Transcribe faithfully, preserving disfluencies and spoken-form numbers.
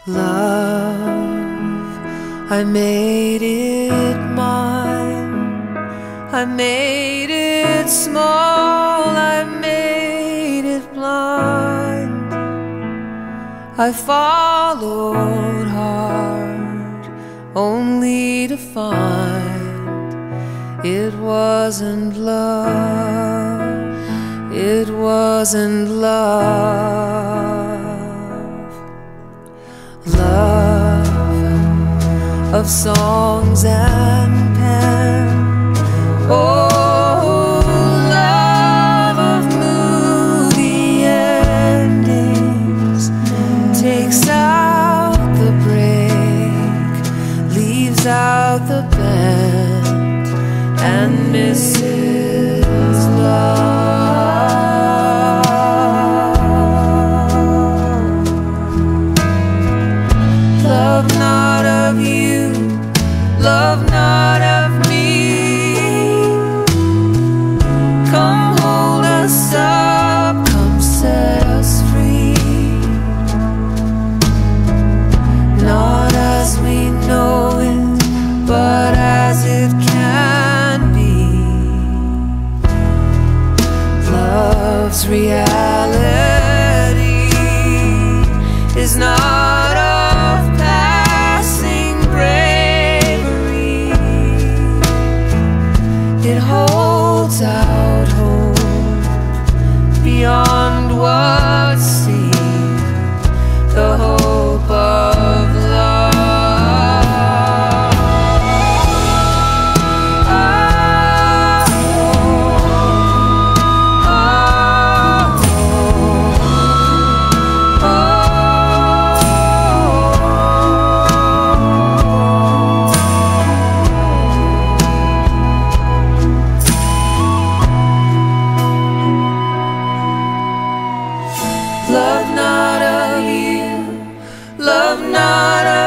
Love, I made it mine. I made it small, I made it blind. I followed hard, only to find it wasn't love, it wasn't love. Love of songs and pen, oh, love of movie endings, takes out the break, leaves out the bend, and misses love. Love not of you, love not of me. Come hold us up, come set us free. Not as we know it, but as it can be. Love's reality is not of passing bravery. It holds out hope beyond what's seen, the hope of love. Love not of you, love not of